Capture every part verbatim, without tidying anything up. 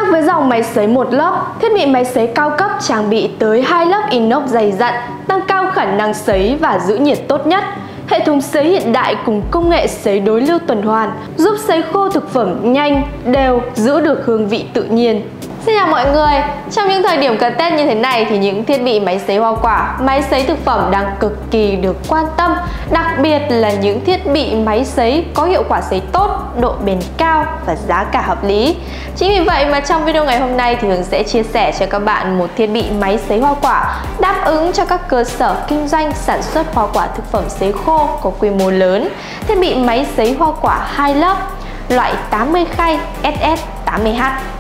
Khác với dòng máy sấy một lớp, thiết bị máy sấy cao cấp trang bị tới hai lớp inox dày dặn, tăng cao khả năng sấy và giữ nhiệt tốt nhất. Hệ thống sấy hiện đại cùng công nghệ sấy đối lưu tuần hoàn giúp sấy khô thực phẩm nhanh, đều, giữ được hương vị tự nhiên. Xin chào mọi người, trong những thời điểm cận Tết như thế này thì những thiết bị máy sấy hoa quả, máy sấy thực phẩm đang cực kỳ được quan tâm. Đặc biệt là những thiết bị máy sấy có hiệu quả sấy tốt, độ bền cao và giá cả hợp lý. Chính vì vậy mà trong video ngày hôm nay thì Hường sẽ chia sẻ cho các bạn một thiết bị máy sấy hoa quả đáp ứng cho các cơ sở kinh doanh sản xuất hoa quả thực phẩm sấy khô có quy mô lớn. Thiết bị máy sấy hoa quả hai lớp, loại tám mươi khay S S tám mươi H.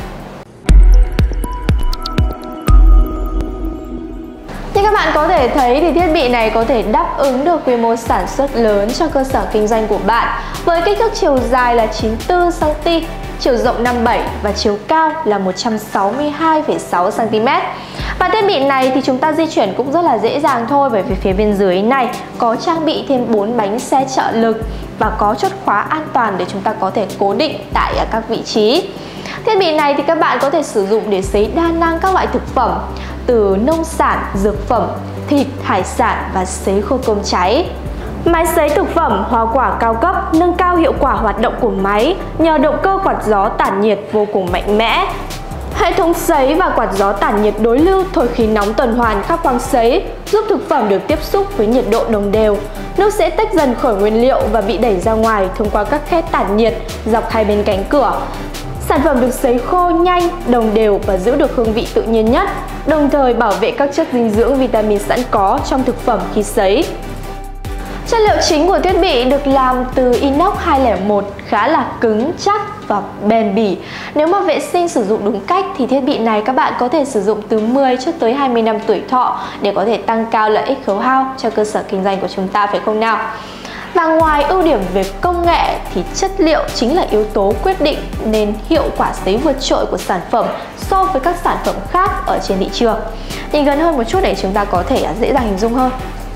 Như các bạn có thể thấy thì thiết bị này có thể đáp ứng được quy mô sản xuất lớn cho cơ sở kinh doanh của bạn. Với kích thước chiều dài là chín mươi tư xăng ti mét, chiều rộng năm mươi bảy và chiều cao là một trăm sáu mươi hai phẩy sáu xăng ti mét. Và thiết bị này thì chúng ta di chuyển cũng rất là dễ dàng thôi, bởi vì phía bên dưới này có trang bị thêm bốn bánh xe trợ lực và có chốt khóa an toàn để chúng ta có thể cố định tại các vị trí. Thiết bị này thì các bạn có thể sử dụng để sấy đa năng các loại thực phẩm từ nông sản, dược phẩm, thịt, hải sản và sấy khô cơm cháy. Máy sấy thực phẩm hoa quả cao cấp nâng cao hiệu quả hoạt động của máy nhờ động cơ quạt gió tản nhiệt vô cùng mạnh mẽ. Hệ thống sấy và quạt gió tản nhiệt đối lưu thổi khí nóng tuần hoàn khắp khoang sấy giúp thực phẩm được tiếp xúc với nhiệt độ đồng đều. Nước sẽ tách dần khỏi nguyên liệu và bị đẩy ra ngoài thông qua các khe tản nhiệt dọc hai bên cánh cửa. Sản phẩm được sấy khô nhanh, đồng đều và giữ được hương vị tự nhiên nhất, đồng thời bảo vệ các chất dinh dưỡng vitamin sẵn có trong thực phẩm khi sấy. Chất liệu chính của thiết bị được làm từ inox hai không một khá là cứng, chắc và bền bỉ. Nếu mà vệ sinh sử dụng đúng cách thì thiết bị này các bạn có thể sử dụng từ mười cho tới hai mươi năm tuổi thọ để có thể tăng cao lợi ích khấu hao cho cơ sở kinh doanh của chúng ta, phải không nào? Và ngoài ưu điểm về công nghệ thì chất liệu chính là yếu tố quyết định nên hiệu quả sấy vượt trội của sản phẩm so với các sản phẩm khác ở trên thị trường. Nhìn gần hơn một chút để chúng ta có thể dễ dàng hình dung hơn.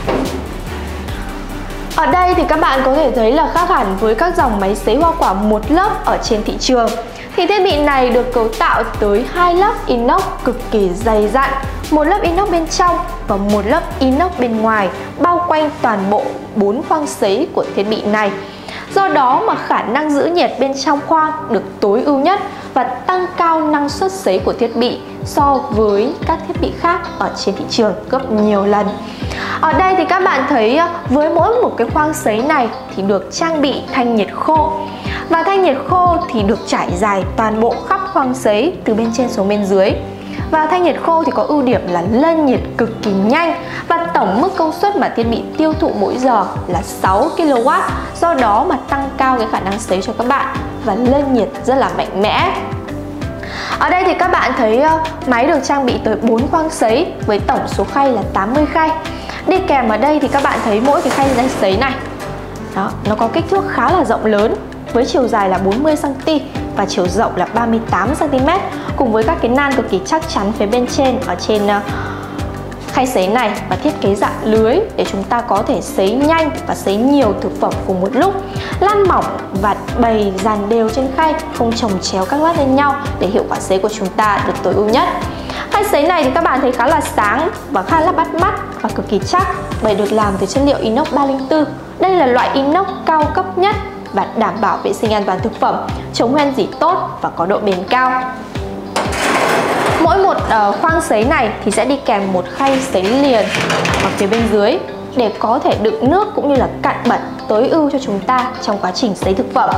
Ở đây thì các bạn có thể thấy là khác hẳn với các dòng máy sấy hoa quả một lớp ở trên thị trường. Thì thiết bị này được cấu tạo tới hai lớp inox cực kỳ dày dặn, một lớp inox bên trong và một lớp inox bên ngoài bao quanh toàn bộ bốn khoang sấy của thiết bị này. Do đó mà khả năng giữ nhiệt bên trong khoang được tối ưu nhất và tăng cao năng suất sấy của thiết bị so với các thiết bị khác ở trên thị trường gấp nhiều lần. Ở đây thì các bạn thấy với mỗi một cái khoang sấy này thì được trang bị thanh nhiệt khô. Và thanh nhiệt khô thì được trải dài toàn bộ khắp khoang sấy từ bên trên xuống bên dưới. Và thanh nhiệt khô thì có ưu điểm là lên nhiệt cực kỳ nhanh và tổng mức công suất mà thiết bị tiêu thụ mỗi giờ là sáu ki lô oát. Do đó mà tăng cao cái khả năng sấy cho các bạn và lên nhiệt rất là mạnh mẽ. Ở đây thì các bạn thấy máy được trang bị tới bốn khoang sấy với tổng số khay là tám mươi khay. Đi kèm ở đây thì các bạn thấy mỗi cái khay sấy này đó, nó có kích thước khá là rộng lớn với chiều dài là bốn mươi xăng ti mét và chiều rộng là ba mươi tám xăng ti mét, cùng với các cái nan cực kỳ chắc chắn phía bên trên ở trên uh, khay sấy này và thiết kế dạng lưới để chúng ta có thể sấy nhanh và sấy nhiều thực phẩm cùng một lúc. Lăn mỏng và bày dàn đều trên khay, không chồng chéo các lát lên nhau để hiệu quả sấy của chúng ta được tối ưu nhất. Khay sấy này thì các bạn thấy khá là sáng và khá là bắt mắt và cực kỳ chắc bởi được làm từ chất liệu inox ba không bốn. Đây là loại inox cao cấp nhất và đảm bảo vệ sinh an toàn thực phẩm, chống hoen rỉ tốt và có độ bền cao. Mỗi một uh, khoang sấy này thì sẽ đi kèm một khay sấy liền ở phía bên dưới để có thể đựng nước cũng như là cặn bẩn tối ưu cho chúng ta trong quá trình sấy thực phẩm.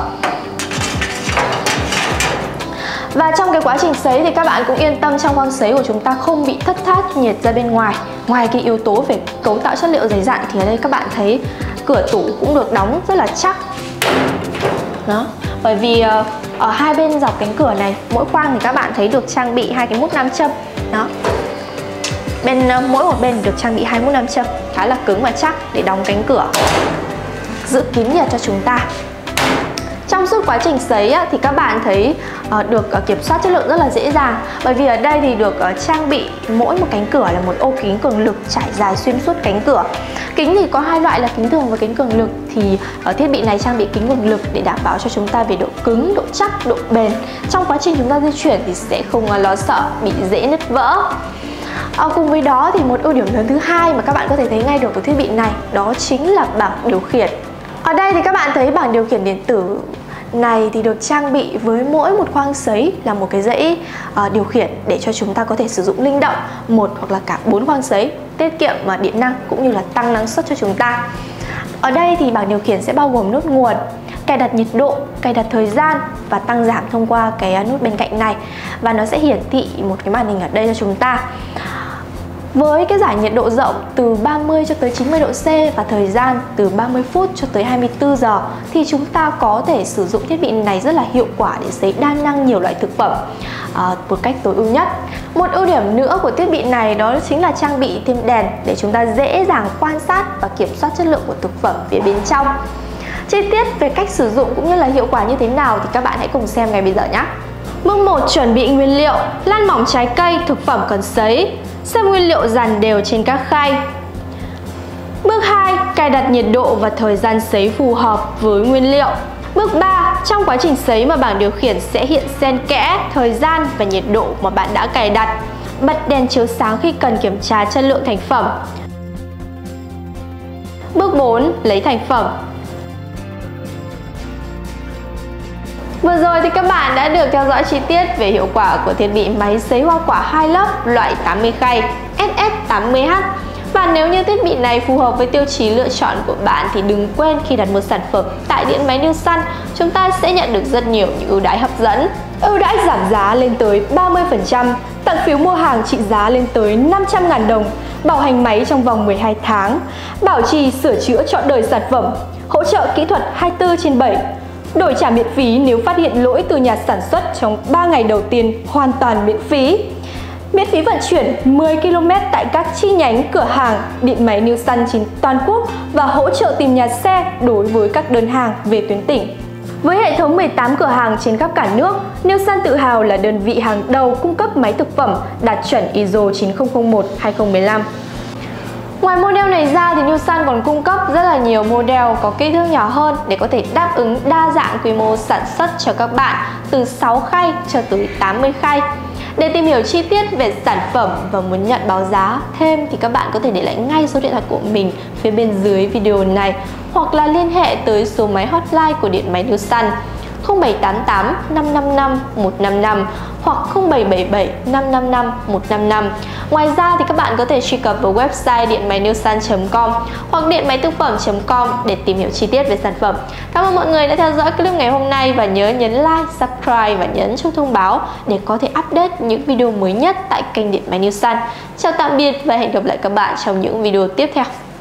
Và trong cái quá trình sấy thì các bạn cũng yên tâm trong khoang sấy của chúng ta không bị thất thoát nhiệt ra bên ngoài. Ngoài cái yếu tố về cấu tạo chất liệu dày dặn thì ở đây các bạn thấy cửa tủ cũng được đóng rất là chắc. Đó, bởi vì uh, ở hai bên dọc cánh cửa này, mỗi khoang thì các bạn thấy được trang bị hai cái mút nam châm. Đó. Bên uh, mỗi một bên được trang bị hai mút nam châm khá là cứng và chắc để đóng cánh cửa, giữ kín nhiệt cho chúng ta. Trong trong suốt quá trình sấy á, thì các bạn thấy uh, được uh, kiểm soát chất lượng rất là dễ dàng, bởi vì ở đây thì được uh, trang bị mỗi một cánh cửa là một ô kính cường lực trải dài xuyên suốt cánh cửa. Kính thì có hai loại là kính thường và kính cường lực, thì ở thiết bị này trang bị kính cường lực để đảm bảo cho chúng ta về độ cứng, độ chắc, độ bền. Trong quá trình chúng ta di chuyển thì sẽ không uh, lo sợ bị dễ nứt vỡ. À, cùng với đó thì một ưu điểm lớn thứ hai mà các bạn có thể thấy ngay được của thiết bị này, đó chính là bảng điều khiển. Ở đây thì các bạn thấy bảng điều khiển điện tử này thì được trang bị với mỗi một khoang sấy là một cái dãy uh, điều khiển để cho chúng ta có thể sử dụng linh động một hoặc là cả bốn khoang sấy, tiết kiệm uh, điện năng cũng như là tăng năng suất cho chúng ta. Ở đây thì bảng điều khiển sẽ bao gồm nút nguồn, cài đặt nhiệt độ, cài đặt thời gian và tăng giảm thông qua cái nút bên cạnh này, và nó sẽ hiển thị một cái màn hình ở đây cho chúng ta. Với cái giải nhiệt độ rộng từ ba mươi cho tới chín mươi độ C và thời gian từ ba mươi phút cho tới hai mươi tư giờ thì chúng ta có thể sử dụng thiết bị này rất là hiệu quả để sấy đa năng nhiều loại thực phẩm à, một cách tối ưu nhất. Một ưu điểm nữa của thiết bị này đó chính là trang bị thêm đèn để chúng ta dễ dàng quan sát và kiểm soát chất lượng của thực phẩm phía bên trong. Chi tiết về cách sử dụng cũng như là hiệu quả như thế nào thì các bạn hãy cùng xem ngay bây giờ nhé. Bước một. Chuẩn bị nguyên liệu: lăn mỏng trái cây, thực phẩm cần sấy. Xếp nguyên liệu dàn đều trên các khay. Bước hai. Cài đặt nhiệt độ và thời gian sấy phù hợp với nguyên liệu. Bước ba. Trong quá trình sấy mà bảng điều khiển sẽ hiện xen kẽ thời gian và nhiệt độ mà bạn đã cài đặt. Bật đèn chiếu sáng khi cần kiểm tra chất lượng thành phẩm. Bước bốn. Lấy thành phẩm. Vừa rồi thì các bạn đã được theo dõi chi tiết về hiệu quả của thiết bị máy sấy hoa quả hai lớp loại tám mươi khay S S tám mươi H. Và nếu như thiết bị này phù hợp với tiêu chí lựa chọn của bạn thì đừng quên khi đặt một sản phẩm tại điện máy New Sun, chúng ta sẽ nhận được rất nhiều những ưu đãi hấp dẫn. Ưu đãi giảm giá lên tới ba mươi phần trăm, tặng phiếu mua hàng trị giá lên tới năm trăm nghìn đồng, bảo hành máy trong vòng mười hai tháng, bảo trì sửa chữa trọn đời sản phẩm, hỗ trợ kỹ thuật hai mươi tư trên bảy. Đổi trả miễn phí nếu phát hiện lỗi từ nhà sản xuất trong ba ngày đầu tiên, hoàn toàn miễn phí. Miễn phí vận chuyển mười ki lô mét tại các chi nhánh cửa hàng điện máy New Sun trên toàn quốc và hỗ trợ tìm nhà xe đối với các đơn hàng về tuyến tỉnh. Với hệ thống mười tám cửa hàng trên khắp cả nước, New Sun tự hào là đơn vị hàng đầu cung cấp máy thực phẩm đạt chuẩn I S O chín không không một hai không một năm. Ngoài model này ra thì New Sun còn cung cấp rất là nhiều model có kích thước nhỏ hơn để có thể đáp ứng đa dạng quy mô sản xuất cho các bạn, từ sáu khay cho tới tám mươi khay. Để tìm hiểu chi tiết về sản phẩm và muốn nhận báo giá thêm thì các bạn có thể để lại ngay số điện thoại của mình phía bên dưới video này, hoặc là liên hệ tới số máy hotline của điện máy New Sun không bảy tám tám năm năm năm một năm năm hoặc không bảy bảy bảy năm năm năm một năm năm. Ngoài ra thì các bạn có thể truy cập vào website điện máy new sun chấm com hoặc điện máy thực phẩm chấm com để tìm hiểu chi tiết về sản phẩm. Cảm ơn mọi người đã theo dõi clip ngày hôm nay và nhớ nhấn like, subscribe và nhấn chuông thông báo để có thể update những video mới nhất tại kênh điện máy New Sun. Chào tạm biệt và hẹn gặp lại các bạn trong những video tiếp theo.